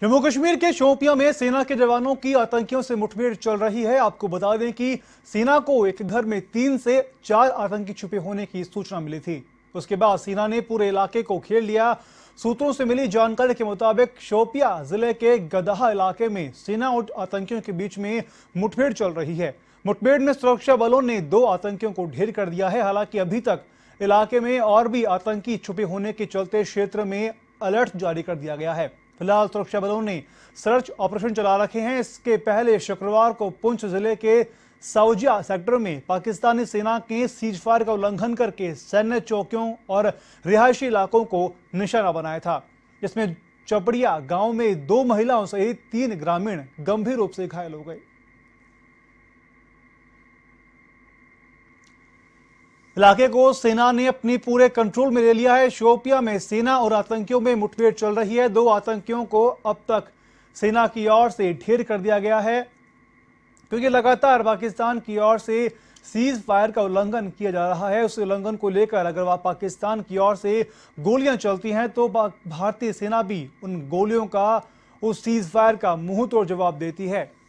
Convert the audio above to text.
जम्मू कश्मीर के शोपियां में सेना के जवानों की आतंकियों से मुठभेड़ चल रही है। आपको बता दें कि सेना को एक घर में 3 से 4 आतंकी छुपे होने की सूचना मिली थी। उसके बाद सेना ने पूरे इलाके को घेर लिया। सूत्रों से मिली जानकारी के मुताबिक शोपिया जिले के गदहा इलाके में सेना और आतंकियों के बीच में मुठभेड़ चल रही है। मुठभेड़ में सुरक्षा बलों ने 2 आतंकियों को ढेर कर दिया है। हालांकि अभी तक इलाके में और भी आतंकी छुपे होने के चलते क्षेत्र में अलर्ट जारी कर दिया गया है। फिलहाल सुरक्षा बलों ने सर्च ऑपरेशन चला रखे हैं। इसके पहले शुक्रवार को पुंछ जिले के सौजिया सेक्टर में पाकिस्तानी सेना के सीजफायर का उल्लंघन करके सैन्य चौकियों और रिहायशी इलाकों को निशाना बनाया था, जिसमें चपड़िया गांव में 2 महिलाओं सहित 3 ग्रामीण गंभीर रूप से घायल हो गए। इलाके को सेना ने अपनी पूरे कंट्रोल में ले लिया है। शोपिया में सेना और आतंकियों में मुठभेड़ चल रही है। 2 आतंकियों को अब तक सेना की ओर से ढेर कर दिया गया है, क्योंकि लगातार पाकिस्तान की ओर से सीज फायर का उल्लंघन किया जा रहा है। उस उल्लंघन को लेकर अगर वह पाकिस्तान की ओर से गोलियां चलती हैं तो भारतीय सेना भी उन गोलियों का, उस सीज फायर का मुंह तोड़ जवाब देती है।